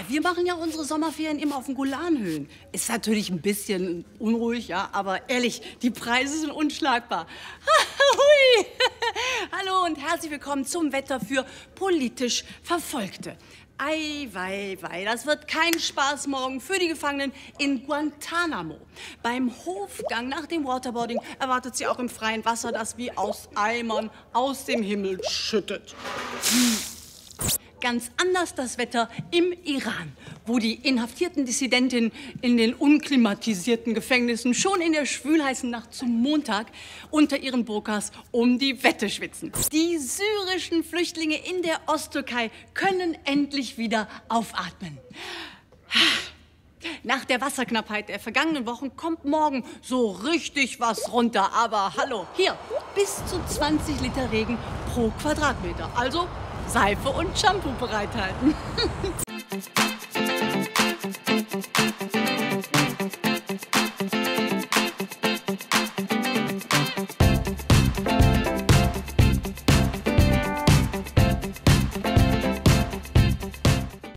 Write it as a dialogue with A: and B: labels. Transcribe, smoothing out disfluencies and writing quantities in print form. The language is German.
A: wir machen ja unsere Sommerferien immer auf den Golanhöhen. Ist natürlich ein bisschen unruhig, ja, aber ehrlich, die Preise sind unschlagbar. Hui. Hallo und herzlich willkommen zum Wetter für politisch Verfolgte. Ei, wei, wei, das wird kein Spaß morgen für die Gefangenen in Guantanamo. Beim Hofgang nach dem Waterboarding erwartet sie auch im freien Wasser, das wie aus Eimern aus dem Himmel schüttet. Ganz anders das Wetter im Iran, wo die inhaftierten Dissidentinnen in den unklimatisierten Gefängnissen schon in der schwülheißen Nacht zum Montag unter ihren Burkas um die Wette schwitzen. Die syrischen Flüchtlinge in der Osttürkei können endlich wieder aufatmen. Nach der Wasserknappheit der vergangenen Wochen kommt morgen so richtig was runter. Aber hallo, hier, bis zu 20 Liter Regen pro Quadratmeter. Also Seife und Shampoo bereithalten.